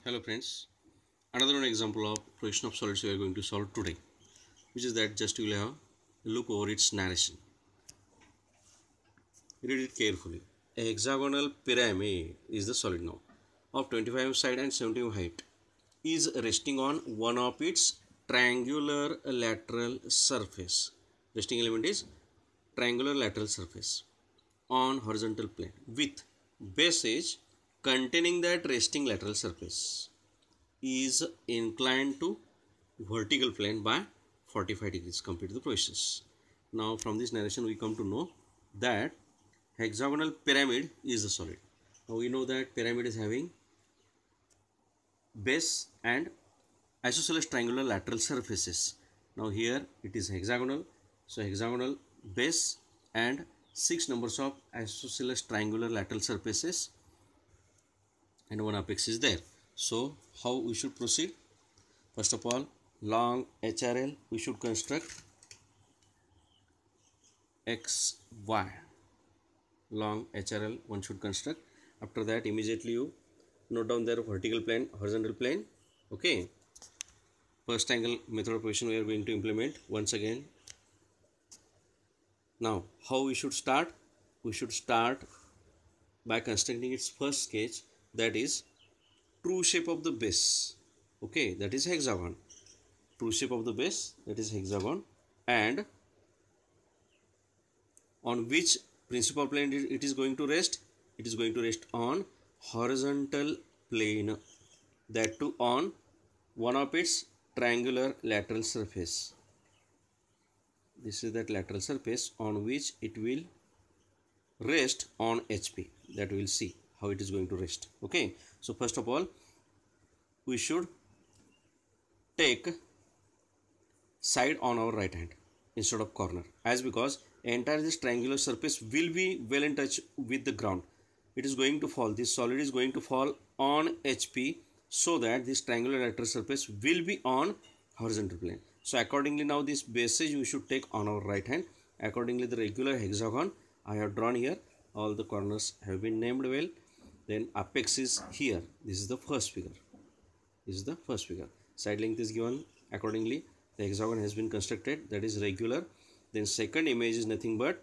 Hello friends, another one example of projection of solids we are going to solve today, which is that just you will have a look over its narration. Read it carefully. A hexagonal pyramid is the solid now of 25 side and 70 height is resting on one of its triangular lateral surface. Resting element is triangular lateral surface on horizontal plane with base edge containing that resting lateral surface is inclined to vertical plane by 45 degrees. Complete the process. Now from this narration we come to know that hexagonal pyramid is the solid. Now we know that pyramid is having base and isosceles triangular lateral surfaces. Now here it is hexagonal. So hexagonal base and 6 numbers of isosceles triangular lateral surfaces and one apex is there. So how we should proceed? First of all, long HRL we should construct XY. Long HRL one should construct. After that immediately you note down their vertical plane, horizontal plane. Okay. First angle method of projection we are going to implement once again. Now how we should start? We should start by constructing its first sketch, that is true shape of the base. Okay, that is hexagon. True shape of the base, that is hexagon, and on which principal plane it is going to rest? It is going to rest on horizontal plane, that too on one of its triangular lateral surface. This is that lateral surface on which it will rest on HP. That we will see how it is going to rest. Okay, so first of all we should take side on our right hand instead of corner, as because entire this triangular surface will be well in touch with the ground. It is going to fall, this solid is going to fall on HP, so that this triangular lateral surface will be on horizontal plane. So accordingly now this basis we should take on our right hand. Accordingly the regular hexagon I have drawn here, all the corners have been named well. Then apex is here. This is the first figure. This is the first figure. Side length is given. Accordingly the hexagon has been constructed, that is regular. Then second image is nothing but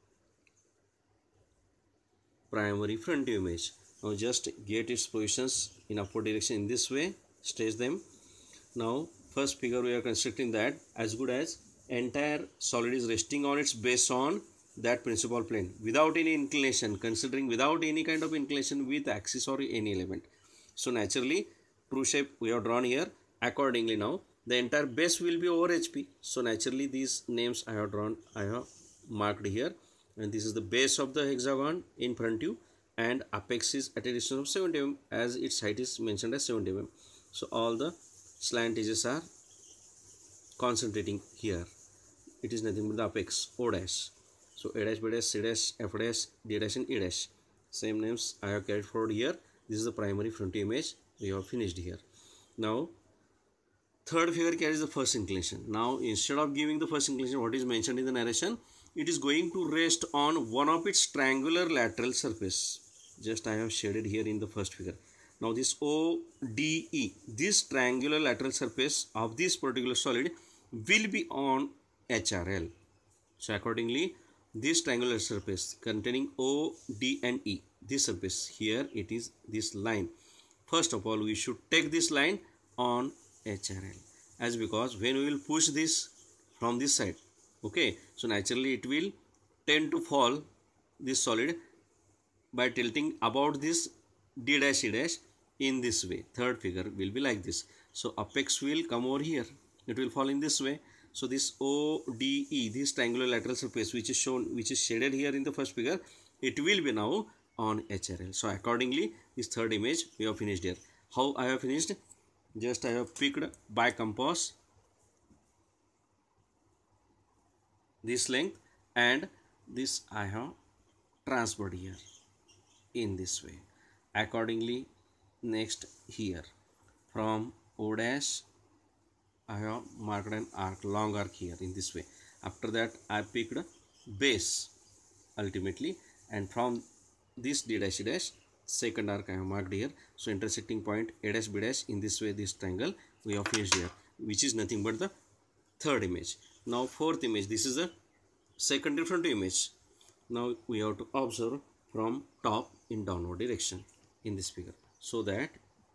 primary front view image. Now just get its positions in upward direction in this way, stage them. Now first figure we are constructing that as good as entire solid is resting on its base on that principal plane without any inclination, considering without any kind of inclination with axis or any element. So naturally true shape we have drawn here. Accordingly now the entire base will be over HP. So naturally these names I have drawn, I have marked here, and this is the base of the hexagon in front view, and apex is at a distance of 70 mm as its height is mentioned as 70 mm. So all the slant edges are concentrating here. It is nothing but the apex, O dash. So A dash, B dash, C dash, F dash, D dash and E dash. Same names I have carried forward here. This is the primary front view image we have finished here. Now third figure carries the first inclination. Now instead of giving the first inclination what is mentioned in the narration, it is going to rest on one of its triangular lateral surface. Just I have shaded here in the first figure. Now this ODE, this triangular lateral surface of this particular solid will be on HRL. So accordingly this triangular surface containing O, D and E, this surface here, it is this line. First of all we should take this line on HRL, as because when we will push this from this side, okay, so naturally it will tend to fall this solid by tilting about this D dash E dash in this way. Third figure will be like this. So apex will come over here, it will fall in this way. So this ODE, this triangular lateral surface which is shown, which is shaded here in the first figure, it will be now on HRL. So accordingly this third image we have finished here. How I have finished? Just I have picked by compass this length and this I have transferred here in this way. Accordingly next here from O dash I have marked an arc, long arc here in this way. After that I picked base ultimately, and from this D dash E dash second arc I have marked here. So intersecting point A dash B dash, in this way this triangle we have finished here, which is nothing but the third image. Now fourth image, this is the second different image. Now we have to observe from top in downward direction in this figure, so that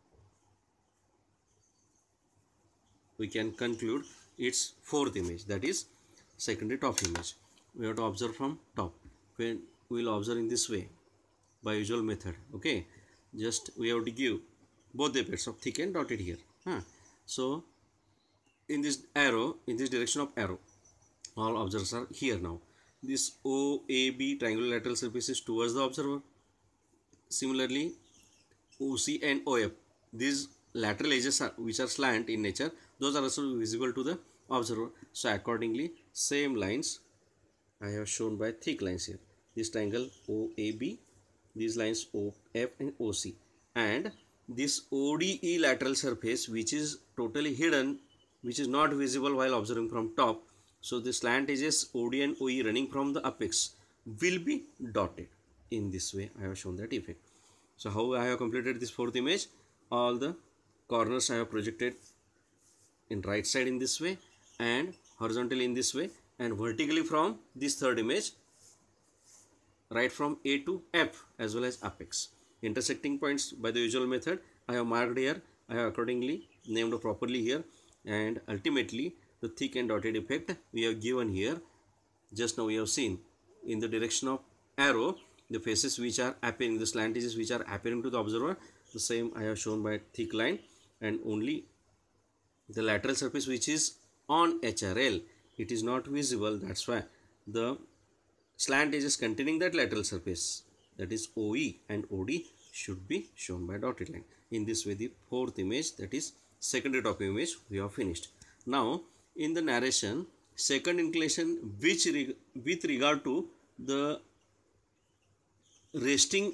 we can conclude its fourth image, that is secondary top image. We have to observe from top. When we will observe in this way by usual method. Okay, just we have to give both the effects of thick and dotted here. So in this arrow, in this direction of arrow, all observers are here. Now this OAB triangular lateral surface is towards the observer. Similarly, OC and OF, these lateral edges are, which are slant in nature, those are also visible to the observer. So accordingly, same lines I have shown by thick lines here. This triangle OAB, these lines OF and OC, and this ODE lateral surface, which is totally hidden, which is not visible while observing from top. So the slant edges OD and OE running from the apex will be dotted. In this way I have shown that effect. So how I have completed this fourth image? All the corners I have projected in right side in this way, and horizontally in this way, and vertically from this third image, right from A to F as well as apex. Intersecting points by the usual method I have marked here. I have accordingly named properly here, and ultimately the thick and dotted effect we have given here. Just now we have seen in the direction of arrow, the faces which are appearing, the slant edges which are appearing to the observer, the same I have shown by thick line, and only the lateral surface which is on HRL, it is not visible. That's why the slant edges containing that lateral surface, that is OE and OD, should be shown by dotted line. In this way the fourth image, that is secondary top image, we have finished. Now in the narration, second inclination with regard to the resting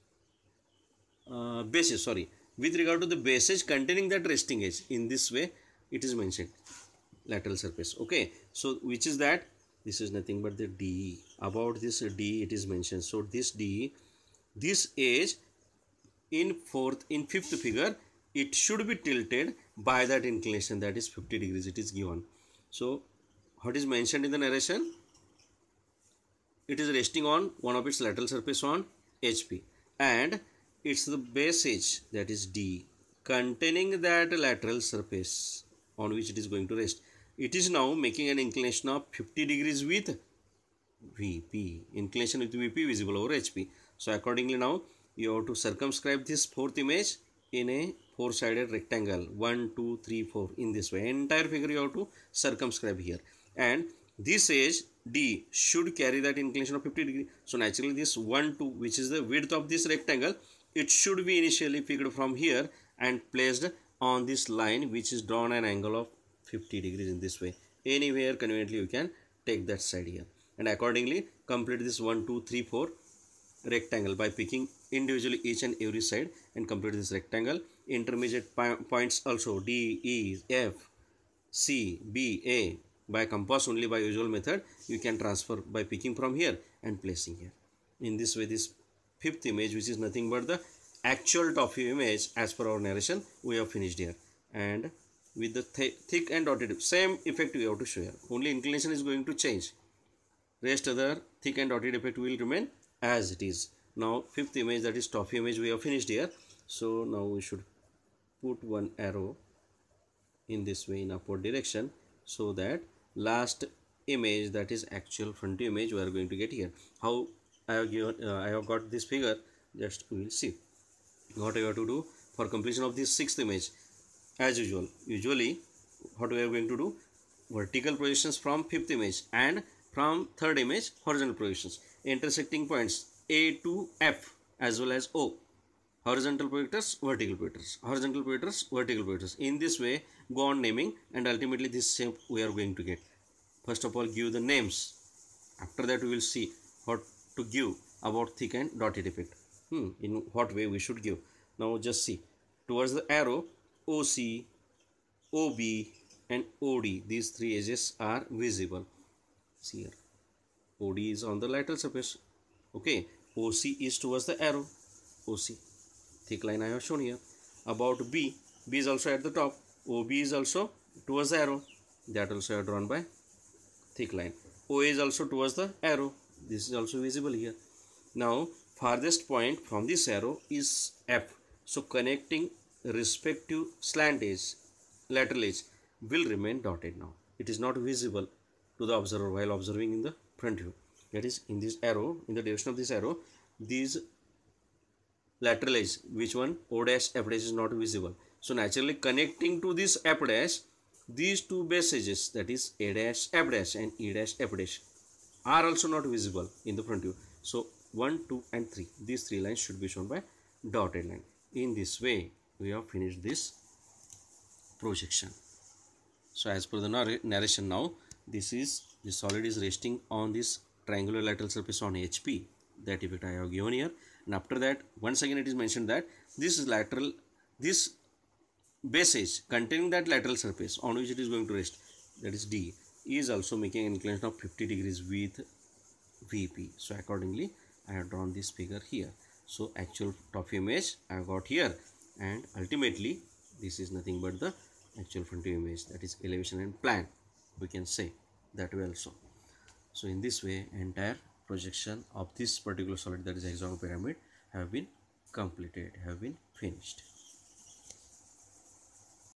basis, with regard to the bases containing that resting edge, in this way it is mentioned, lateral surface. Okay, so which is that? This is nothing but the DE. About this DE it is mentioned. So this DE, this edge in fifth figure, it should be tilted by that inclination, that is 50 degrees it is given. So what is mentioned in the narration? It is resting on one of its lateral surface on HP, and it's the base edge, that is D, containing that lateral surface on which it is going to rest. It is now making an inclination of 50 degrees with VP, inclination with VP visible over HP. So accordingly now you have to circumscribe this fourth image in a four-sided rectangle, 1, 2, 3, 4, in this way. Entire figure you have to circumscribe here, and this edge D should carry that inclination of 50 degree. So naturally this 1, 2, which is the width of this rectangle, it should be initially picked from here and placed on this line, which is drawn an angle of 50 degrees in this way. Anywhere conveniently you can take that side here, and accordingly complete this 1, 2, 3, 4 rectangle by picking individually each and every side, and complete this rectangle. Intermediate points also D, E, F, C, B, A, by compass only by usual method you can transfer by picking from here and placing here. In this way this fifth image, which is nothing but the actual top view image as per our narration, we have finished here. And with the thick and dotted, same effect we have to show here, only inclination is going to change, rest other thick and dotted effect will remain as it is. Now fifth image, that is top view image, we have finished here. So now we should put one arrow in this way in upward direction, so that last image, that is actual front view image, we are going to get here. How I have given, I have got this figure, just we will see what I have to do for completion of this sixth image. As usually what we are going to do, vertical projections from fifth image, and from third image horizontal projections, intersecting points A to F as well as O, horizontal projectors, vertical projectors, horizontal projectors, vertical projectors. In this way go on naming, and ultimately this shape we are going to get. First of all give the names, after that we will see what to give about thick and dotted effect, in what way we should give. Now just see, towards the arrow OC, OB and OD, these three edges are visible. See here, OD is on the lateral surface, okay, OC is towards the arrow, OC, thick line I have shown here. About B, B is also at the top, OB is also towards the arrow, that also I have drawn by thick line. OA is also towards the arrow, this is also visible here. Now farthest point from this arrow is F, so connecting respective slant edge, lateral edge will remain dotted. Now it is not visible to the observer while observing in the front view. That is, in this arrow, in the direction of this arrow, these lateral edge, which one, O dash F dash, is not visible. So naturally connecting to this F dash, these two base edges, that is A dash F dash and E dash F dash, are also not visible in the front view. So 1, 2 and 3, these three lines should be shown by dotted line. In this way we have finished this projection. So as per the narration, now this solid is resting on this triangular lateral surface on HP, that effect I have given here. And after that, once again it is mentioned that this base edge containing that lateral surface on which it is going to rest, that is D, is also making an inclination of 50 degrees with VP. So accordingly I have drawn this figure here. So actual top view image I have got here, and ultimately this is nothing but the actual front view image, that is elevation and plan, we can say that way also. So in this way entire projection of this particular solid, that is hexagonal pyramid, have been completed, have been finished.